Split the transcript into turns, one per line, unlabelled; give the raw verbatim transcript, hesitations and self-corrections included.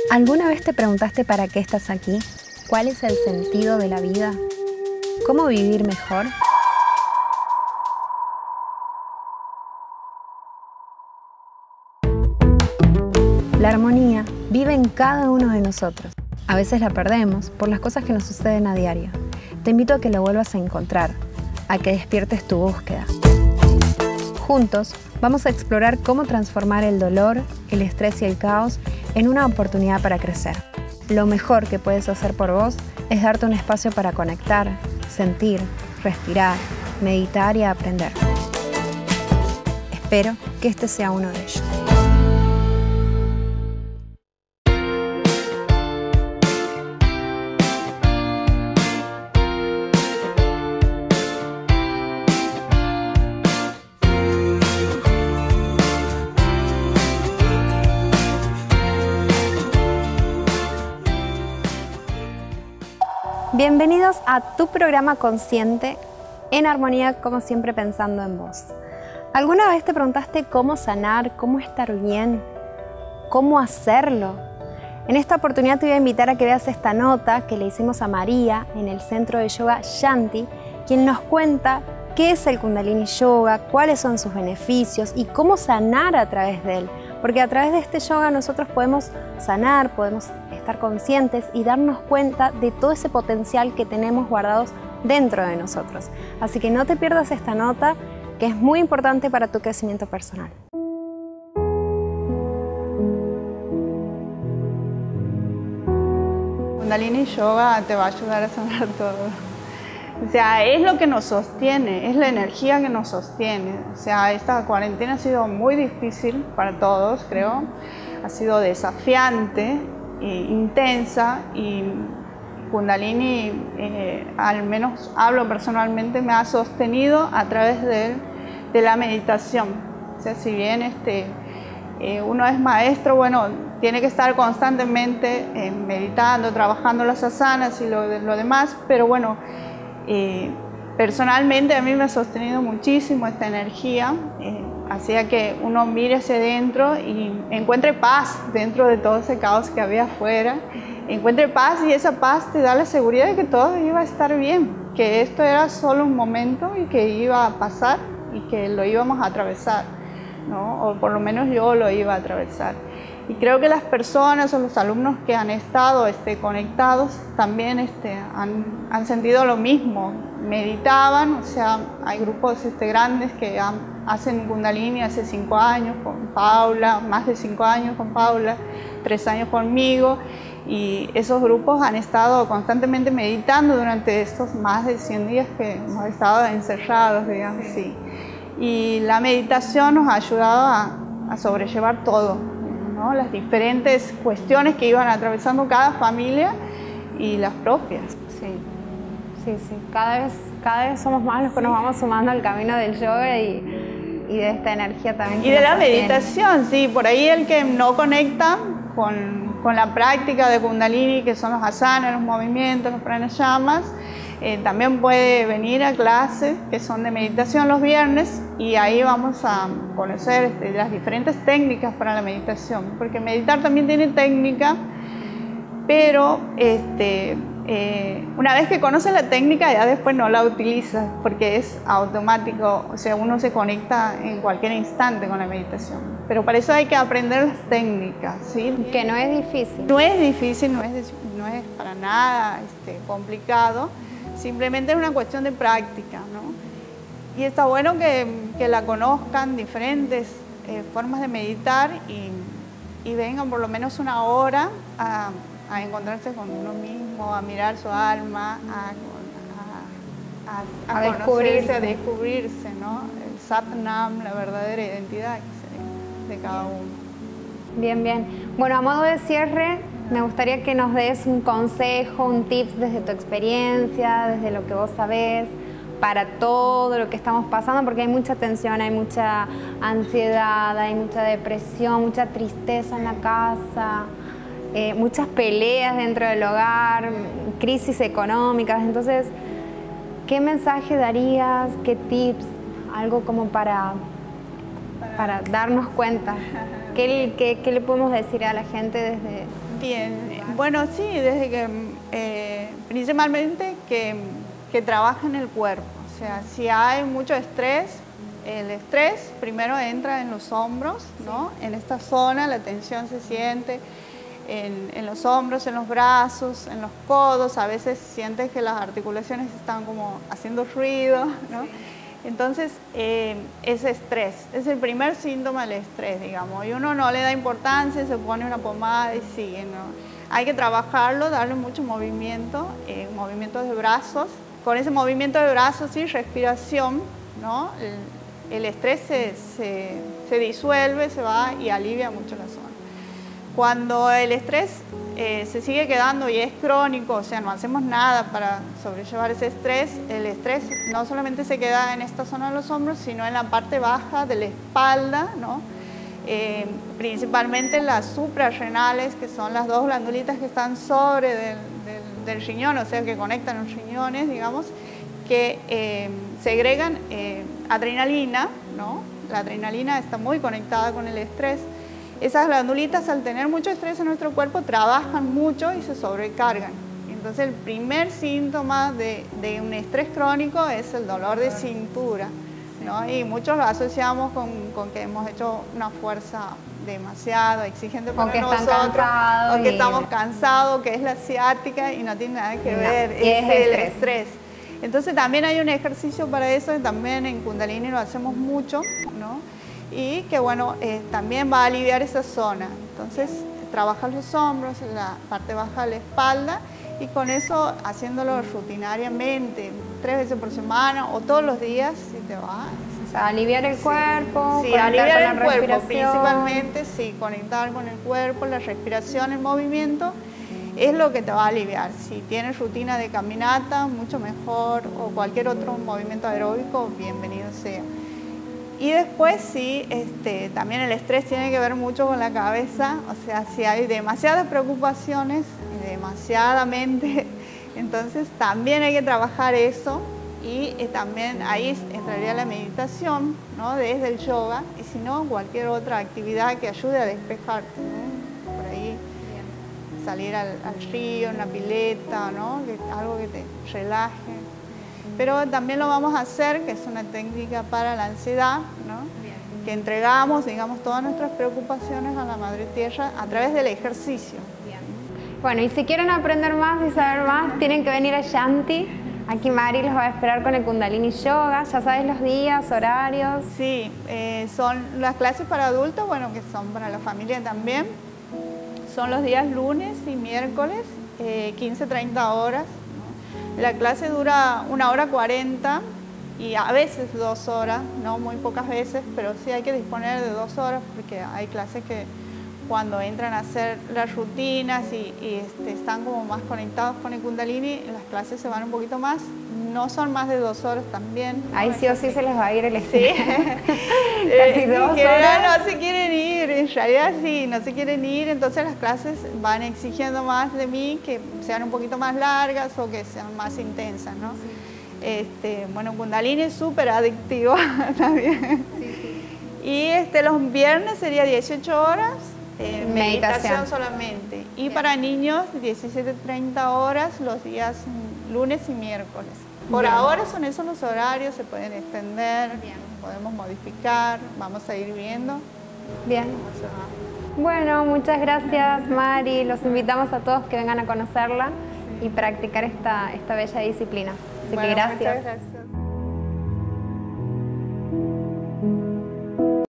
¿Alguna vez te preguntaste para qué estás aquí? ¿Cuál es el sentido de la vida? ¿Cómo vivir mejor? La armonía vive en cada uno de nosotros. A veces la perdemos por las cosas que nos suceden a diario. Te invito a que lo vuelvas a encontrar, a que despiertes tu búsqueda. Juntos vamos a explorar cómo transformar el dolor, el estrés y el caos en una oportunidad para crecer. Lo mejor que puedes hacer por vos es darte un espacio para conectar, sentir, respirar, meditar y aprender. Espero que este sea uno de ellos. Bienvenidos a tu programa Consciente, en armonía, como siempre, pensando en vos. ¿Alguna vez te preguntaste cómo sanar, cómo estar bien, cómo hacerlo? En esta oportunidad te voy a invitar a que veas esta nota que le hicimos a María en el centro de yoga Shanti, quien nos cuenta qué es el Kundalini Yoga, cuáles son sus beneficios y cómo sanar a través de él. Porque a través de este yoga nosotros podemos sanar, podemos estar conscientes y darnos cuenta de todo ese potencial que tenemos guardados dentro de nosotros. Así que no te pierdas esta nota, que es muy importante para tu crecimiento personal.
Kundalini Yoga te va a ayudar a sanar todo. O sea, es lo que nos sostiene, es la energía que nos sostiene. O sea, esta cuarentena ha sido muy difícil para todos, creo. Ha sido desafiante, e intensa, y Kundalini, eh, al menos hablo personalmente, me ha sostenido a través de, de la meditación. O sea, si bien este, eh, uno es maestro, bueno, tiene que estar constantemente eh, meditando, trabajando las asanas y lo, lo demás, pero bueno, Eh, personalmente a mí me ha sostenido muchísimo esta energía, eh, hacía que uno mire hacia adentro y encuentre paz dentro de todo ese caos que había afuera, encuentre paz, y esa paz te da la seguridad de que todo iba a estar bien, que esto era solo un momento y que iba a pasar y que lo íbamos a atravesar, ¿no? O por lo menos yo lo iba a atravesar. Y creo que las personas o los alumnos que han estado este, conectados también este, han, han sentido lo mismo. Meditaban, o sea, hay grupos este, grandes que han, hacen Kundalini hace cinco años con Paula, más de cinco años con Paula, tres años conmigo. Y esos grupos han estado constantemente meditando durante estos más de cien días que hemos estado encerrados, digamos así. Y la meditación nos ha ayudado a, a sobrellevar todo, ¿no? Las diferentes cuestiones que iban atravesando cada familia y las propias.
Sí, sí, sí. Cada vez, cada vez somos más los que sí nos vamos sumando al camino del yoga y, y de esta energía también.
Y de la meditación, sí. Por ahí el que no conecta con, con la práctica de Kundalini, que son los asanas, los movimientos, los pranayamas, Eh, también puede venir a clases que son de meditación los viernes, y ahí vamos a conocer este, las diferentes técnicas para la meditación, porque meditar también tiene técnica, pero este, eh, una vez que conoces la técnica ya después no la utilizas porque es automático, o sea, uno se conecta en cualquier instante con la meditación, pero para eso hay que aprender las técnicas, ¿sí?
Que no es difícil.
No es difícil, no es, no es para nada este, complicado. Simplemente es una cuestión de práctica, ¿no? Y está bueno que, que la conozcan, diferentes eh, formas de meditar, y, y vengan por lo menos una hora a, a encontrarse con uno mismo, a mirar su alma, a, a, a, a, a descubrirse, a descubrirse, ¿no? El Satnam, la verdadera identidad de cada uno.
Bien, bien. Bueno, a modo de cierre, me gustaría que nos des un consejo, un tips desde tu experiencia, desde lo que vos sabés, para todo lo que estamos pasando, porque hay mucha tensión, hay mucha ansiedad, hay mucha depresión, mucha tristeza en la casa, eh, muchas peleas dentro del hogar, crisis económicas. Entonces, ¿qué mensaje darías? ¿Qué tips? Algo como para, para darnos cuenta. ¿Qué, qué, ¿Qué le podemos decir a la gente desde,
Bien, bueno, sí, desde que, eh, principalmente que, que trabaja en el cuerpo. O sea, si hay mucho estrés, el estrés primero entra en los hombros, ¿no? En esta zona la tensión se siente en, en los hombros, en los brazos, en los codos. A veces sientes que las articulaciones están como haciendo ruido, ¿no? Entonces, eh, es estrés, es el primer síntoma del estrés, digamos, y uno no le da importancia, se pone una pomada y sigue, ¿no? Hay que trabajarlo, darle mucho movimiento, eh, movimiento de brazos. Con ese movimiento de brazos y respiración, ¿no? El, el estrés se, se, se disuelve, se va y alivia mucho la zona. Cuando el estrés eh, se sigue quedando y es crónico, o sea, no hacemos nada para sobrellevar ese estrés, el estrés no solamente se queda en esta zona de los hombros, sino en la parte baja de la espalda, ¿no? Eh, principalmente las suprarrenales, que son las dos glandulitas que están sobre del, del, del riñón, o sea, que conectan los riñones, digamos, que eh, segregan eh, adrenalina, ¿no? La adrenalina está muy conectada con el estrés. Esas glandulitas, al tener mucho estrés en nuestro cuerpo, trabajan mucho y se sobrecargan. Entonces, el primer síntoma de, de un estrés crónico es el dolor de cintura, ¿no? Y muchos lo asociamos con, con que hemos hecho una fuerza demasiado exigente para
o que
nosotros,
están cansados
o que
y...
estamos cansados, que es la ciática y no tiene nada que
no,
ver,
es,
es el
estrés.
estrés. Entonces, también hay un ejercicio para eso, y también en Kundalini lo hacemos mucho, ¿no? Y que bueno, eh, también va a aliviar esa zona. Entonces, trabajar los hombros, la parte baja de la espalda, y con eso haciéndolo rutinariamente, tres veces por semana o todos los días, si te va.
O sea, aliviar el
sí.
cuerpo,
sí,
conectar
aliviar
con
el
la
cuerpo,
respiración.
principalmente, sí, conectar con el cuerpo, la respiración, el movimiento, es lo que te va a aliviar. Si tienes rutina de caminata, mucho mejor, o cualquier otro movimiento aeróbico, bienvenido sea. Y después sí, este, también el estrés tiene que ver mucho con la cabeza, o sea, si hay demasiadas preocupaciones, demasiada mente, entonces también hay que trabajar eso, y eh, también ahí entraría la meditación, ¿no? Desde el yoga, y si no, cualquier otra actividad que ayude a despejarte, ¿no? Por ahí salir al, al río, una pileta, ¿no? Que, algo que te relaje. Pero también lo vamos a hacer, que es una técnica para la ansiedad, ¿no? Bien. Que entregamos, digamos, todas nuestras preocupaciones a la Madre Tierra a través del ejercicio.
Bien. Bueno, y si quieren aprender más y saber más, tienen que venir a Shanti. Aquí Mari los va a esperar con el Kundalini Yoga. ¿Ya sabes los días, horarios?
Sí, eh, son las clases para adultos, bueno, que son para la familia también. Son los días lunes y miércoles, eh, quince, treinta horas. La clase dura una hora cuarenta y a veces dos horas, no muy pocas veces, pero sí hay que disponer de dos horas porque hay clases que cuando entran a hacer las rutinas y, y este, están como más conectados con el Kundalini, las clases se van un poquito más, no son más de dos horas también.
Ahí sí o sí se les va a ir el
Sí.
estrés. Casi
eh,
dos
que
horas.
No se quieren ir, en realidad sí, no se quieren ir, entonces las clases van exigiendo más de mí, que sean un poquito más largas o que sean más intensas, ¿no? Sí. Este, bueno, Kundalini es súper adictivo también. Sí, sí. Y este, los viernes sería dieciocho horas, eh, meditación. meditación solamente. Y bien. Para niños, diecisiete, treinta horas los días lunes y miércoles. Por bien. Ahora son esos los horarios, se pueden extender, bien. Podemos modificar, vamos a ir viendo.
Bien. Bueno, muchas gracias Mari, los invitamos a todos que vengan a conocerla y practicar esta, esta bella disciplina. Así
bueno,
que gracias.
Muchas gracias.